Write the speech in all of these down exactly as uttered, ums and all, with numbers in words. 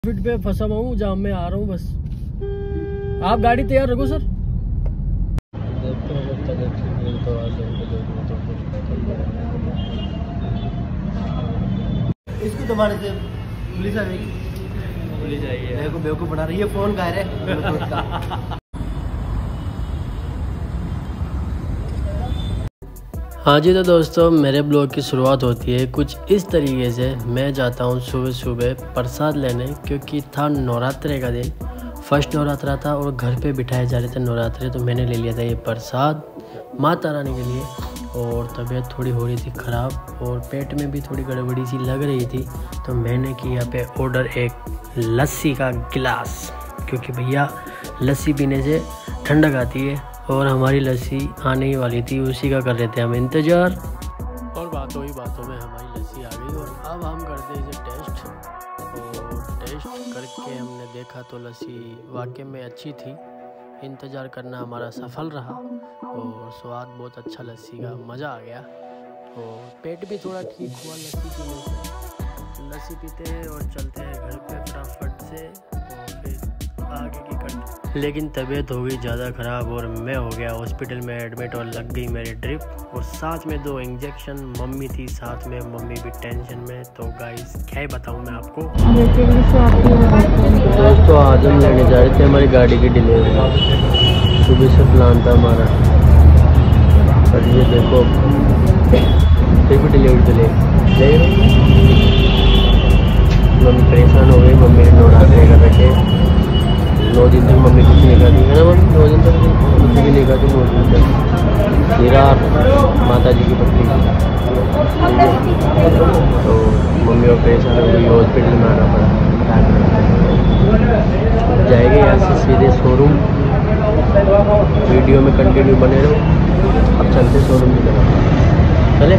Fit पे फंसा हुआ हूँ, जाम में आ रहा हूँ बस। आप गाड़ी तैयार रखो सर। देखते हैं जब तक तो आ इसको तुम्हारे से पुलिस आ जाएगी। पुलिस आई है, मेरे को बेवकूफ बना रही है। फोन का है। हाँ जी, तो दोस्तों मेरे ब्लॉग की शुरुआत होती है कुछ इस तरीके से। मैं जाता हूँ सुबह सुबह प्रसाद लेने, क्योंकि था नवरात्रे का दिन, फर्स्ट नवरात्रा था और घर पे बिठाए जा रहे थे नवरात्रे। तो मैंने ले लिया था ये प्रसाद माता रानी के लिए। और तबीयत थोड़ी हो रही थी ख़राब और पेट में भी थोड़ी गड़बड़ी सी लग रही थी, तो मैंने किया पे ऑर्डर एक लस्सी का गिलास, क्योंकि भैया लस्सी पीने से ठंडक आती है और हमारी लस्सी आने ही वाली थी, उसी का कर रहे थे हम इंतज़ार। और बातों ही बातों में हमारी लस्सी आ गई और अब हम करते हैं इसे टेस्ट। और टेस्ट करके हमने देखा तो लस्सी वाकई में अच्छी थी। इंतज़ार करना हमारा सफल रहा और स्वाद बहुत अच्छा लस्सी का, मज़ा आ गया और पेट भी थोड़ा ठीक हुआ लस्सी पीने से। लस्सी पीते हैं और चलते हैं घर पे फटाफट से और फिर आगे की कट। लेकिन तबीयत हो गई ज़्यादा ख़राब और मैं हो गया हॉस्पिटल में एडमिट और लग गई मेरी ड्रिप और साथ में दो इंजेक्शन। मम्मी थी साथ में, मम्मी भी टेंशन में। तो गाइस क्या ही बताऊँ मैं आपको। दोस्तों आज हम लेने जा रहे थे हमारी गाड़ी की डिलीवरी, सुबह से प्लान था हमारा, पर ये देखो फिर भी डिलीवरी तो ले मम्मी परेशान हो गई। मम्मी ने नवरात्रे कर रखे, नौ दिन तक मम्मी कुछ नहीं खाती है ना मम्मी, नौ दिन तक कुछ भी नहीं खाती। नौ दिन तक हीरा माता जी की पत्नी, तो मम्मी और परेशान हो गई, हॉस्पिटल में आना पड़ा। जाएंगे यहाँ से सीधे शोरूम। वीडियो में कंटिन्यू बने रहो। अब चलते शोरूम की तरफ, चले।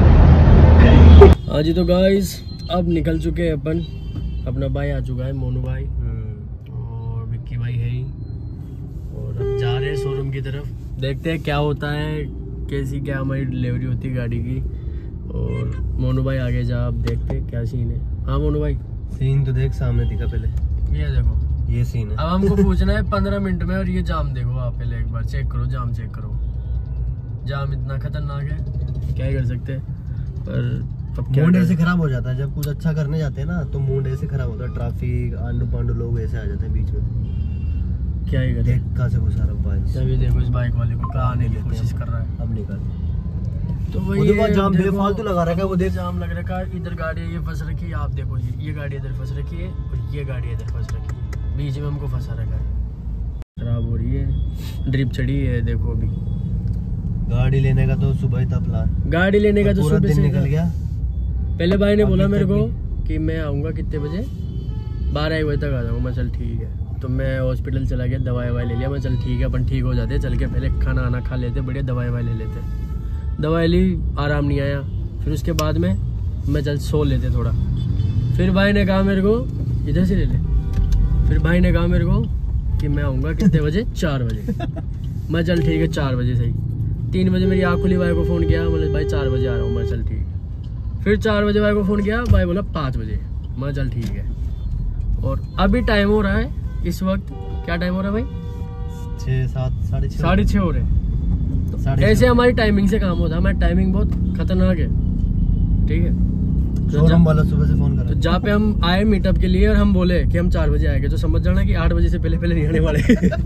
हाँ जी, तो गाइस अब निकल चुके हैं अपन। अपना भाई आ चुका है, मोनू भाई और विक्की भाई है ही, और अब जा रहे हैं शोरूम की तरफ। देखते हैं क्या होता है, कैसी क्या हमारी डिलीवरी होती है गाड़ी की। और मोनू भाई आगे जा, अब देखते हैं क्या सीन है। हाँ मोनू भाई, सीन तो देख सामने दिखा पहले, ये देखो ये सीन है। अब हमको पूछना है पंद्रह मिनट में, और ये जाम देखो आप पहले एक बार चेक करो, जाम चेक करो। जाम इतना खतरनाक है, क्या ही कर सकते हैं। पर अब मूड ऐसे खराब हो जाता है जब कुछ अच्छा करने जाते हैं ना, तो मूड ऐसे खराब होता है। ट्रैफिक, आंडू पांडू लोग ऐसे आ जाते हैं बीच में, क्या ही देख कहाँ से घुसा रहा बाइक। तभी देखो इस बाइक वाले को कहाँ आने की कोशिश कर रहा है। अब निकल, तो वही है, जाम बेफालतू लगा रखा है। वो देख जाम लग रखा है, इधर गाड़ी ये फंस रखी है। आप देखो ये ये गाड़ी इधर फंस रखी है और ये गाड़ी इधर फंस रखी है, बीच में हमको फंसा रखा है। खराब हो रही है, ड्रिप चढ़ी है। देखो अभी गाड़ी लेने का तो सुबह ही था प्लान, गाड़ी लेने का तो पूरा सुबह दिन से निकल गया। पहले भाई ने बोला मेरे को कि मैं आऊँगा कितने बजे, बारह एक बजे तक आ जाऊँगा। मैं चल ठीक है। तो मैं हॉस्पिटल चला गया, दवाई ववाई ले लिया। मैं चल ठीक है, अपन ठीक हो जाते, चल के पहले खाना आना खा लेते, बढ़िया दवाई ववाई ले लेते। दवाई ली, आराम नहीं आया। फिर उसके बाद में मैं चल सो लेते थोड़ा। फिर भाई ने कहा मेरे को इधर से ले ले। फिर भाई ने कहा मेरे को कि मैं आऊँगा कितने बजे, चार बजे। मैं चल ठीक है, चार बजे सही। तीन बजे मेरी आँख खुली, भाई को फ़ोन किया, बोले भाई चार बजे आ रहा हूँ। मैं चल ठीक है। फिर चार बजे भाई को फ़ोन किया, भाई बोला पाँच बजे। मैं चल ठीक है। और अभी टाइम हो रहा है इस वक्त, क्या टाइम हो रहा है भाई? छः सात साढ़े छः साढ़े छः हो रहे हैं। तो ऐसे हमारी टाइमिंग से काम होता है। हमारी टाइमिंग बहुत खतरनाक है, ठीक है। शोरूम वाला सुबह से फोन करा, तो जहाँ पे हम आए मीटअप के लिए और हम बोले कि हम चार बजे आएंगे, तो समझ जाना कि आठ बजे से पहले पहले नहीं आने वाले।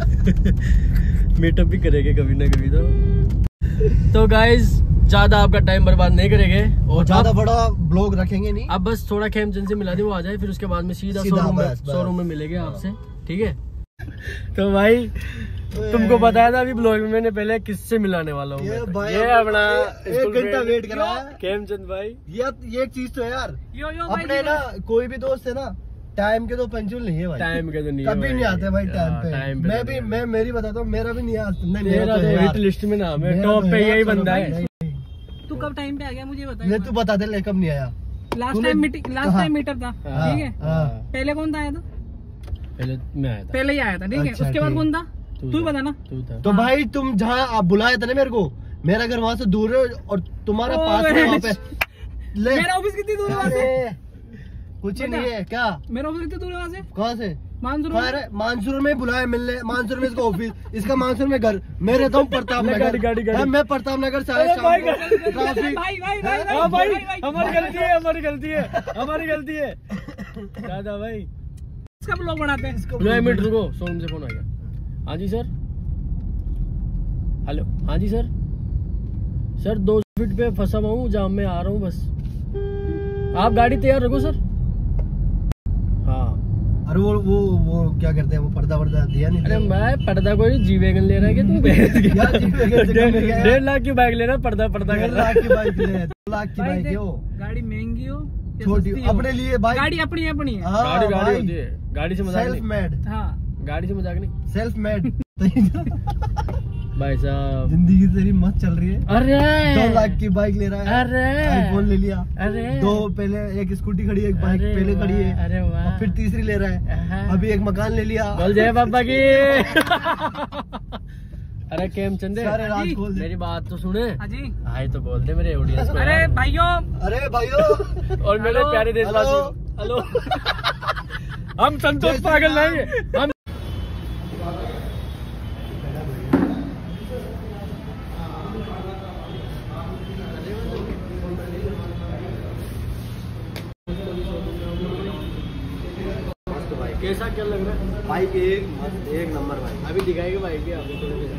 मीटअप भी करेंगे कभी ना कभी। तो तो गाइज ज्यादा आपका टाइम बर्बाद नहीं करेंगे और ज्यादा बड़ा ब्लॉग रखेंगे नहीं। अब बस थोड़ा खेमचंद से मिला दे, वो आ जाए, फिर उसके बाद में सीधा शोरूम में शोरूम में मिलेंगे आपसे, ठीक है। तो भाई तुमको बताया था अभी ब्लॉग में मैंने पहले किससे मिलाने वाला हूँ। ये, ये अपना एक घंटा वेट करा खेमचंद भाई। ये ये एक चीज तो है यार, यो, यो, अपने ना कोई भी दोस्त है ना, टाइम के तो पंचुअल नहीं है भाई। टाइम के तो नहीं कभी नहीं आते भाई टाइम पे। टाइम पे मैं भी मैं मेरी बताता हूँ, मेरा भी नहीं आता। मेरा तो हिट लिस्ट में नाम है, टॉप पे यही बंदा है। तू कब टाइम पे आ गया मुझे बता। ये तू बता दे, कब नहीं आया। Last time meeting, last time meetup था, ठीक है। पहले कौन था आया था? पहले मैं आया था, पहले ही आया था, ठीक है। उसके बाद कौन था? तू बता ना। तो भाई तुम जहाँ आप बुलाए थे ना मेरे को, मेरा घर वहाँ से दूर है और तुम्हारा पास है वहाँ पे। मेरा ऑफिस कितनी दूर है वहाँ से? कुछ ही नहीं है क्या? मेरा ऑफिस कितनी दूर है वहाँ से? कहाँ से? मानसूर। अरे मानसूर में बुलाया मिलने, मानसूर में इसका ऑफिस, इसका मानसूर में घर, मैं रहता हूँ प्रताप नगर, मैं प्रताप नगर से आया शाम को, ट्रैफिक। भाई भाई भाई हमारी गलती है, हमारी गलती है, हमारी गलती है दादा भाई। इसका ब्लॉग बनाते हैं। दो मिनट रुको, शोरूम से फोन आ गया। हाँ जी सर, हेलो। हाँ जी सर, सर दो फीट पे फंसा हुआ हूँ, जाम में आ रहा हूँ बस, आप गाड़ी तैयार रखो सर। हाँ अरे वो वो वो क्या करते हैं, वो पर्दा वर्दा दिया नहीं? अरे मैं पर्दा कोई जी वैगन ले रहा है क्या तुम? डेढ़ लाख की बाइक ले रहा है, पर्दा पर्दा कर रहा है। लाख की बाइक ले, दो लाख की बाइक है वो। गाड़ी महंगी हो छोटी अपने लिए बाइक, गाड़ी अपनी अपनी है। गाड़ी गाड़ी होती है, गाड़ी से मजाक सेल्फ नहीं। मेड। हाँ गाड़ी से मजाक नहीं, सेल्फ मेड। भाई साहब जिंदगी तेरी मस्त चल रही है। अरे दो लाख की बाइक ले रहा है, अरे आईफोन ले लिया, अरे दो पहले एक स्कूटी खड़ी है, एक बाइक अरे पहले खड़ी है, अरे वाह, और फिर तीसरी ले रहा है, अभी एक मकान ले लिया। बोल जय बाबा की। अरे केम चंदे, सारे राज खोल दे। मेरी बात तो सुने। हाँ जी। हाय तो बोल दे मेरे ऑडियंस को। अरे भाइयों, अरे भाइयों और मेरे प्यारे देशवासियों, हेलो। हम संतोष पागल नहीं, हम कैसा क्या लग रहा है? बाइक एक मस्त, एक नंबर बाइक। अभी दिखाएगी बाइक की आपको,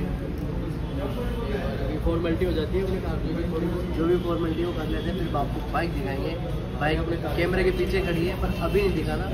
अभी फॉर्मेलिटी हो जाती है अपने कार की, जो भी फॉर्मेलिटी वो कर लेते हैं, फिर आपको बाइक दिखाएंगे। बाइक अपने कैमरे के पीछे खड़ी है, पर अभी नहीं दिखाना।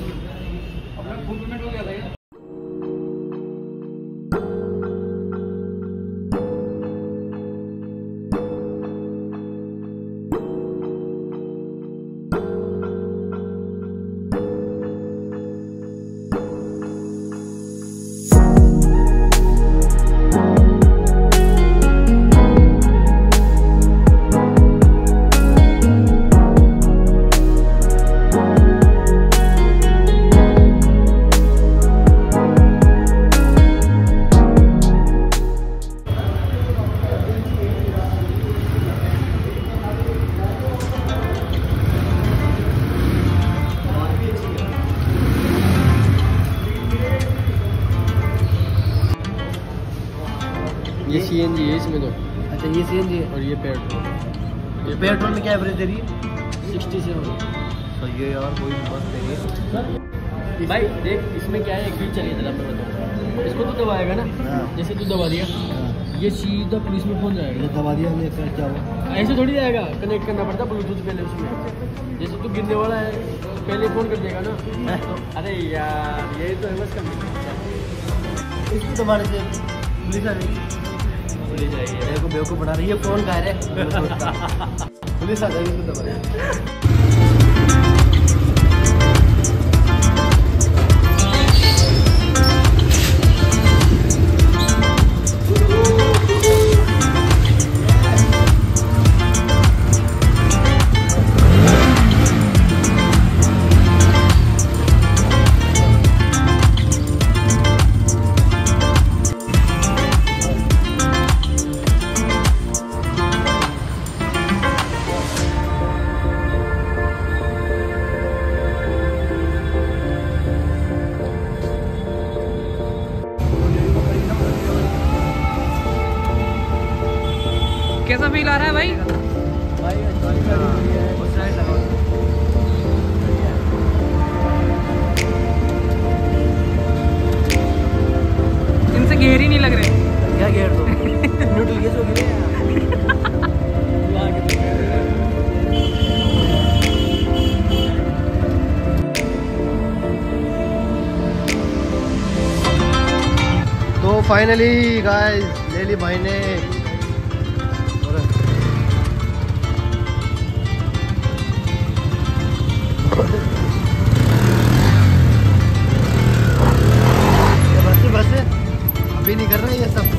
ये सीएनजी है इसमें तो। अच्छा ये सीएनजी है, और ये पेट्रोल। ये पेट्रोल में क्या एवरेज दे रही है? Sixty seven. तो ये यार कोई मस्त दे रही है भाई। देख इसमें क्या है, एक चीज चलिए जरा मैं बताऊँ, इसको तो दबाएगा ना, जैसे तू दबा दिया, ये सीधा पुलिस में पहुंच जाएगा। ये दबा दिया हमने, फिर क्या हुआ? ऐसे थोड़ी जाएगा, कनेक्ट करना पड़ता ब्लूटूथ पहले उसमें। जैसे तू गिरने वाला है पहले फोन कर देगा ना। तो अरे यार यही तो है बस कम। इसको दबाने से पुलिस आ रही है, पुलिस आई है, मेरे को बेवकूफ बना रही है। फोन कह रहे पुलिस आ जाएगी इसको दबाने। कैसा फील आ रहा है भाई? इनसे घेर ही नहीं लग रहे। क्या घेर दो? न्यूट्रल गेज हो गई है। तो फाइनली गाइस ले ली भाई ने। बस बस अभी नहीं कर रहे ये सब।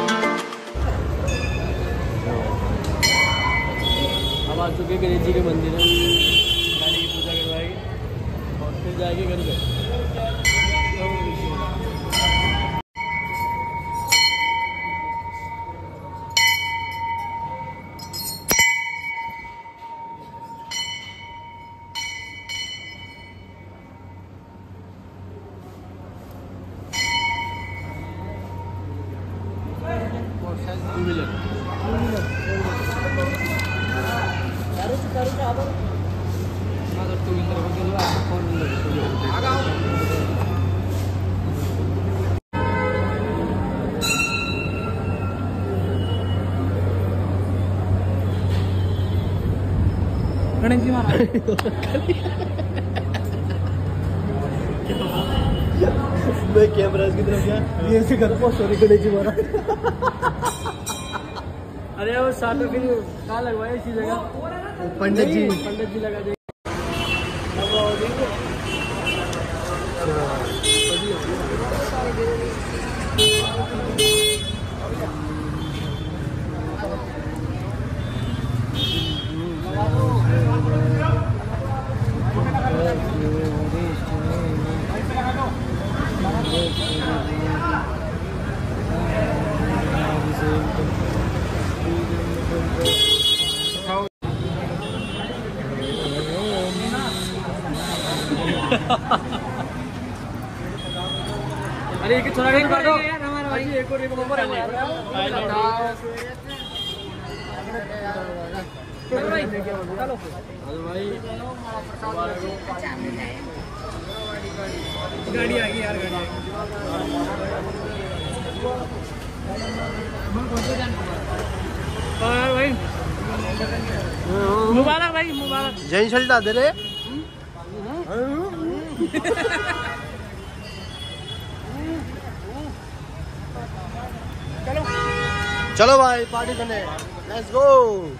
अब आ चुके गणेश जी के मंदिर जाएगी घर पे। Two wheeler to Ganesh ji Maharaj मैं कैमरा की तरफ गया, ये ऐसे कर पो सॉरी गणेश जी महाराज। अरे वो साथ में फिर कहाँ लगवाए इसी जगह? पंडित जी पंडित जी लगा देंगे। अरे एक थोड़ा वेट कर दो यार, हमारा भाई एक और एक नंबर है यार। चलो भाई चलो चलो भाई, गाड़ी आ गई यार, गाड़ी आ गई भाई। मुबारक भाई, मुबारक। जय चलता दे रे। चलो चलो भाई पार्टी करने, लेट्स गो।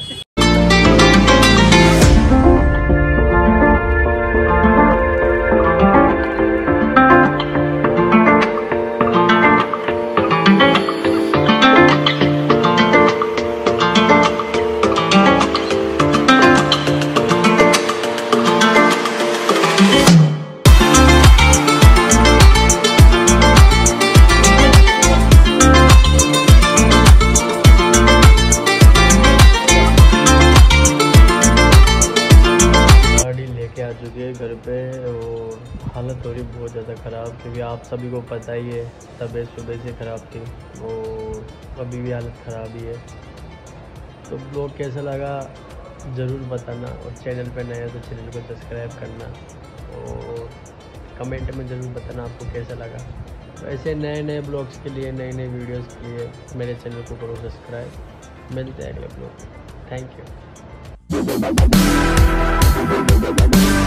आ चुके हैं घर पे और हालत हो रही बहुत ज़्यादा ख़राब, क्योंकि आप सभी को पता ही है तबीयत सुबह से ख़राब थी और अभी भी हालत ख़राब ही है। तो ब्लॉग कैसा लगा ज़रूर बताना, और चैनल पे नए तो चैनल को सब्सक्राइब करना और कमेंट में ज़रूर बताना आपको कैसा लगा। तो ऐसे नए नए ब्लॉग्स के लिए, नए नए वीडियोज़ के लिए मेरे चैनल को करो सब्सक्राइब। मिलते हैं अगले ब्लॉग। Thank you.